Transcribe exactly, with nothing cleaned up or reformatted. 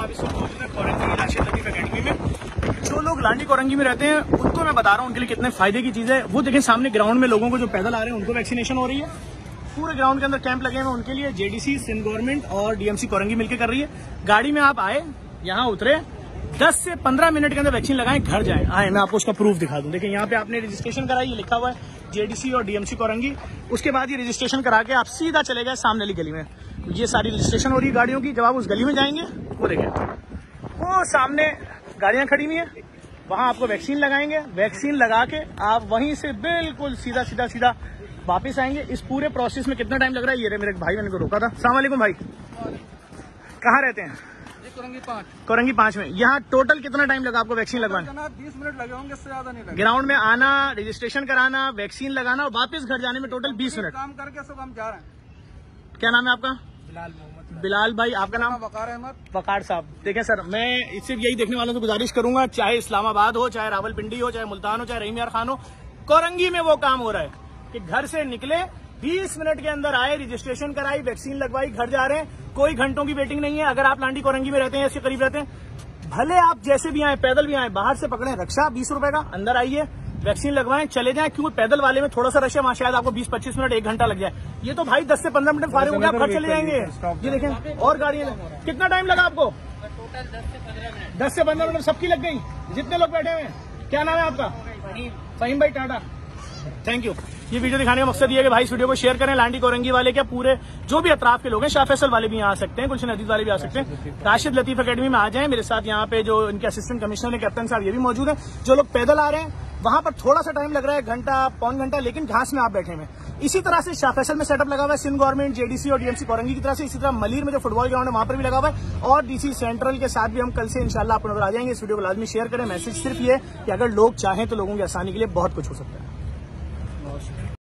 आप इस वक्त मौजूद हैं कोरंगी राशिद लतीफ एकेडमी में। जो लोग लांडी कोरंगी में रहते हैं उनको मैं बता रहा हूँ उनके लिए कितने फायदे की चीज़ है। वो देखें सामने ग्राउंड में लोगों को जो पैदल आ रहे हैं उनको वैक्सीनेशन हो रही है। पूरे ग्राउंड के अंदर कैंप लगे हुए उनके लिए जेडीसी, सिंध गवर्नमेंट और डीएमसी कोरंगी मिलकर कर रही है। गाड़ी में आप आए, यहाँ उतरे, दस से पंद्रह मिनट के अंदर वैक्सीन लगाएं, घर जाएं। आए मैं आपको उसका प्रूफ दिखा दूं। देखिए यहाँ पे आपने रजिस्ट्रेशन कराई, ये लिखा हुआ है जेडीसी और डीएमसी कोरंगी। उसके बाद ये रजिस्ट्रेशन करा के आप सीधा चले गए सामने वाली गली में। ये सारी रजिस्ट्रेशन हो रही है गाड़ियों की। जब आप उस गली में जाएंगे वो देखिए वो सामने गाड़ियां खड़ी हुई हैं, वहां आपको वैक्सीन लगाएंगे। वैक्सीन लगा के आप वहीं से बिल्कुल सीधा सीधा सीधा वापस आएंगे। इस पूरे प्रोसेस में कितना टाइम लग रहा है? ये मेरे भाई मैंने को रोका था। अस्सलाम वालेकुम भाई, कहाँ रहते हैं? कोरंगी पाँच। कोरंगी पाँच में। यहाँ टोटल कितना टाइम लगा आपको वैक्सीन लगवाने? बीस मिनट लगे होंगे, इससे ज्यादा नहीं लगे। ग्राउंड में आना, रजिस्ट्रेशन कराना, वैक्सीन लगाना और वापस घर जाने में टोटल बीस मिनट। काम करके सब हम जा रहे हैं। क्या नाम है आपका? बिलाल मोहम्मद। बिलाल भाई, आपका नाम? वकार अहमद। वकार साहब, देखें सर, मैं इससे यही देखने वालों से गुजारिश करूंगा, चाहे इस्लामाबाद हो, चाहे रावलपिंडी हो, चाहे मुल्तान हो, चाहे रहीम यार खान हो, कोरंगी में वो काम हो रहा है कि घर से निकले, बीस मिनट के अंदर आए, रजिस्ट्रेशन कराई, वैक्सीन लगवाई, घर जा रहे हैं। कोई घंटों की वेटिंग नहीं है। अगर आप लांडी कोरंगी में रहते हैं, इसके करीब रहते हैं, भले आप जैसे भी आए, पैदल भी आए, बाहर से पकड़े रिक्शा बीस रुपए का, अंदर आइए, वैक्सीन लगवाएं, चले जाएं। क्योंकि पैदल वाले में थोड़ा सा रश है, वहां शायद आपको बीस पच्चीस मिनट एक घंटा लग जाए। ये तो भाई दस से पंद्रह मिनट फारिग हो गया, आप घर चले जाएंगे। ये देखें और गाड़ियां। कितना टाइम लगा आपको? टोटल दस से पंद्रह मिनट। दस से पंद्रह मिनट सबकी लग गई, जितने लोग बैठे हुए हैं। क्या नाम है आपका? फहीम भाई टाटा, थैंक यू। ये वीडियो दिखाने का मकसद ये है कि भाई इस वीडियो को शेयर करें। लांडी कोरंगी वाले क्या पूरे जो भी अतराफ के लोग हैं, शाह फैसल वाले भी यहाँ आ सकते हैं, गुलशन अजीज वाले भी आ सकते हैं। राशिद लतीफ एकेडमी में आ जाएं। मेरे साथ यहाँ पे जो इनके असिस्टेंट कमिश्नर है कैप्टन साहब, ये भी मौजूद है। जो लोग पैदल आ रहे हैं वहां पर थोड़ा सा टाइम लग रहा है, घंटा पौन घंटा, लेकिन घास में आप बैठे हुए। इसी तरह से शाह फैसल में सेटअप लगा हुआ है, सिंध गवर्नमेंट, जेडीसी और डीएमसी कोरंगी की तरह से। इसी तरह मलीर में जो फुटबॉल ग्राउंड है वहां पर भी लगा हुआ है, और डीसी सेंट्रल के साथ भी हम कल से इंशाल्लाह आपको नजर आ जाएंगे। इस वीडियो को लाजमी शेयर करें। मैसेज सिर्फ ये कि अगर लोग चाहें तो लोगों की आसानी के लिए बहुत कुछ हो सकता है।